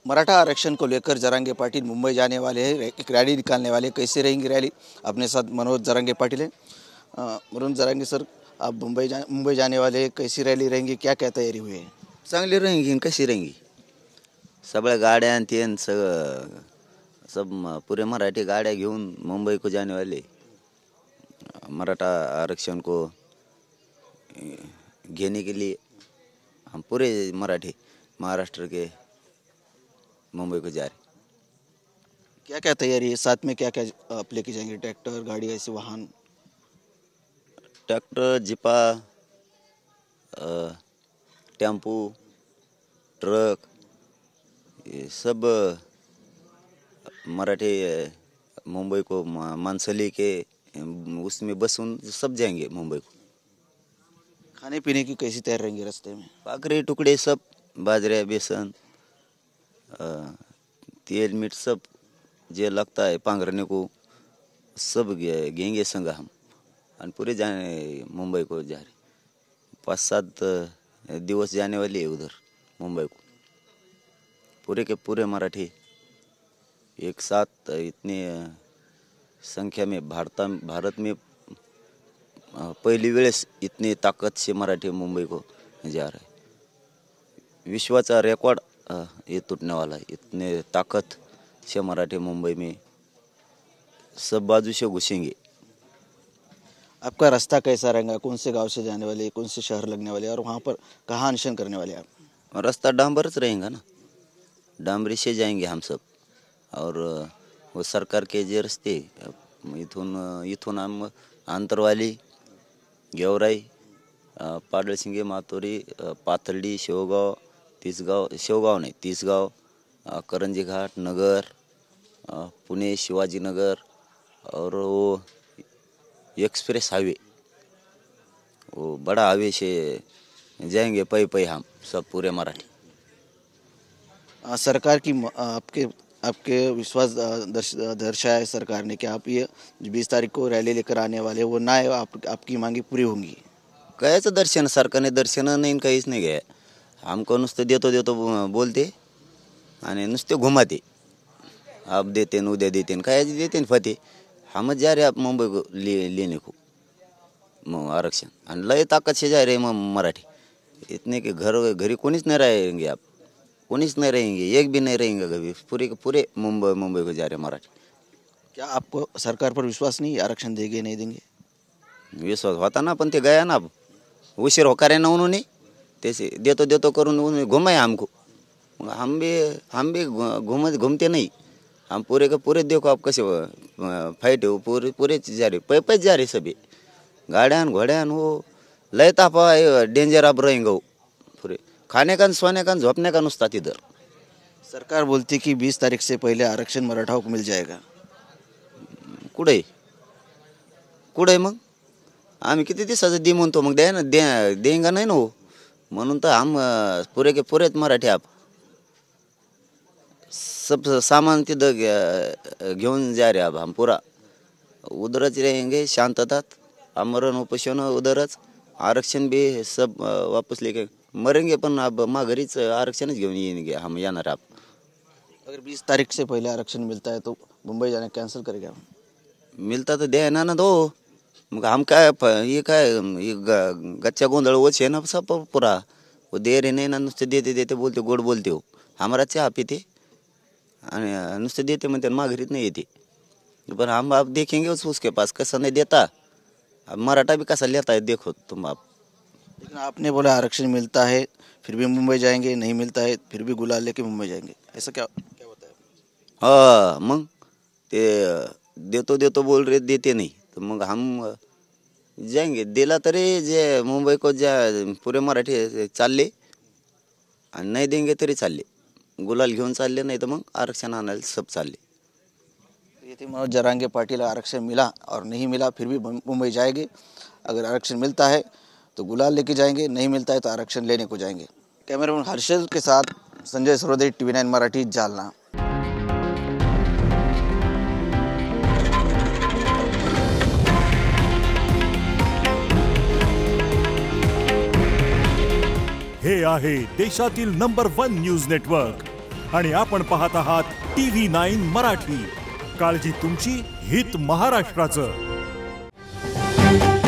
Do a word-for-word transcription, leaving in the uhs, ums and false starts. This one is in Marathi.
मराठा आरक्षण को लेकर जरांगे पाटिल मुंबई जाने वाले हैं, एक रैली निकालने वाले। कैसे रहेंगी रैली? अपने साथ मनोज जरांगे पाटिल हैं। अ, मनोज जरांगे सर, आप मुंबई जा मुंबई जाने वाले हैं, कैसी रैली रहेंगी, क्या क्या तैयारी हुई है? चांगली रहेंगी आणि कशी रहेंगी? सगळ्या गाड्या आणि ते सगळं सब म- पूरे मराठी गाड्या घेऊन मुंबई को जाने वाले। मराठा आरक्षण को अ, घेने के लिए हम पूरे मराठी महाराष्ट्र के मुंबई को जा रहे। क्या क्या तैयारी है? साथ में क्या क्या आप लेके जाएंगे? ट्रैक्टर, गाड़ी, ऐसे वाहन? ट्रैक्टर, जिपा, अ, टेम्पू, ट्रक, ये सब मराठी अ, मुंबई को मा- मानसं लेके अ, उसमें बसून सब जाएंगे मुंबई को। खाने पीने की कैसी तैयारी रहेंगी रास्ते में? भाकरी टुकड़े सब, बाजरे, बेसन, अ, तेल मीठ सब जे लगता है पांगरने को सब घे- घेंगे संग हम। और पूरे जाने मुंबई को जा रहे। पाँच सात अ, दिवस जाने वाले है उधर मुंबई को। पूरे के पूरे मराठी एक साथ इतने अ, संख्या में भारत भारत में अ, पहली वेळेस इतने ताकत से मराठी मुंबई को जा रहा है। विश्वाचा रिकॉर्ड अ, ये टूटने वाला है। इतने ताकत से मराठी मुंबई में सब बाजू से घुसेंगे। आपका रास्ता कैसा रहेगा? कौन से गांव से जाने वाले, कौन से शहर लगने वाले, और वहाँ पर कहाँ अनशन करने वाले आप? और रास्ता डांबरच रहेगा ना, डांबरी से जाएंगे हम सब। और अ, वो सरकार के जे रस्ते अ, इथून अ, इथून हम आंतरवाली, गेवराई, अ, पाडळसिंगे, मातोरी, अ, पाथर्डी, शेवगाव, तिसगाव, शेवगाव नाही तिसगाव, अ, करंजी घाट, नगर, अ, पुणे, शिवाजीनगर, और वो एक्सप्रेस हाईवे, वो बड़ा हाईवे से जाएंगे पै पै हम सब पूरे मराठी। अ, सरकार की म- अ, आपके आपके विश्वास अ, दर्श दर्शाया है सरकार ने कि आप ये बीस तारीख को रैली लेकर आने वाले हैं, वो ना है, आप आपकी मांगी पूरी होंगी? कायचं दर्शन? सरकारने दर्शन नाही, काहीच नाही घ्या। हमको नुसतं देतो देतो बो- बोलते आणि नुसते घुमाते। आप देते न उद्या देते, काय देते न फते। हम जा रहे आप मुंबई को ले, लेने को म- आरक्षण, आणि लय ताकद से जा रहे म- मराठी। इतने के घर घरी कोणीच नहीं रहेंगे आप, कोणीच नहीं रहेंगे, एक भी नहीं रहेंगे कभी। पूरे के पूरे मुंबई मुंबई को जा रहे मराठी। क्या आपको सरकार पर विश्वास नहीं, आरक्षण देंगे नहीं देंगे? विश्वास होता ना, पण ते गया ना, अब उशीर होकर है ना उन्होंने, तैसे देतो देतो करून उन्होंने घुमाया हमको। मग हम भी हम भी घु- घूम घूमते नहीं, हम पूरे के पूरे देखो आप कैसे फाइट है, वो पूरे पूरे जा रहे, पै पै जा रहे सभी, गाड़ियान घोड़ियान, वो लय तापा डेंजर अब रहेंगे वो पूरे। खाने का न सोने का न झोपने का नुसता तिधर। सरकार बोलती कि बीस तारीख से पहले आरक्षण मराठाओं को मिल जाएगा। कुठे कुठे मग आम्ही किती दिवसाचं दे म्हणतो, मग द्या ना, द्या देंगा नाही ना हो, म्हणून तर हम अ, पूरे के पूरेच मराठी आप सब सामान तिथं घे- घेऊन जा रहे अब हम पूरा। उधरच रहेंगे शांततात, आमरण उपोषण उधरच, आरक्षण भी सब अ, वापस लेके मरेंगे, पण अब माघारीच आरक्षणच घेऊन येईन हम येणार आप। अगर बीस तारीख से पहले आरक्षण मिलता है तो मुंबई जाना कैंसिल करेगा? मिलता तर द्या ना ना दो, मग हम काय प- ये काय ये ग- गच्चा गोंधळ वच है ना सब पूरा। वो दे रहे नहीं ना, नुसते देते देते बोलते, गोड बोलते हो, हमारा चहा पिते आणि नुसते देते म्हणते, माघारीत नाही येते। पण हम आप देखेंगे उस उसके पास कैसा नहीं देता। अब मराठा भी कैसा लेता है देखो तुम आप। लेकिन आपने बोला आरक्षण मिलता है फिर भी मुंबई जाएंगे, नहीं मिलता है फिर भी गुलाल लेके मुंबई जाएंगे, ऐसा क्या क्या होता है? हाँ मग ते देतो देतो बोल रहे, देते नहीं, तो मग हम जाएंगे। दिला तरी जे मुंबई को जा पूरे मराठी चालले, आणि नाही देंगे तरी चालले, गुलाल घेऊन चालले, नाही तर मग आरक्षण आणायला सब चालले। ये थे मनोज जरांगे पाटिल। आरक्षण मिला और नहीं मिला फिर भी मुंबई जाएंगे। अगर आरक्षण मिलता है तो गुलाल लेके जाएंगे, नहीं मिलता है तो आरक्षण लेने को जाएंगे। कैमरामैन हर्षल के साथ संजय सरोदे, टीवी नाइन मराठी, जालना। हे आहे देशातील नंबर वन न्यूज नेटवर्क आणि आपण पाहत आहात टीव्ही नाईन मराठी. काळजी तुमची, हित महाराष्ट्राचं.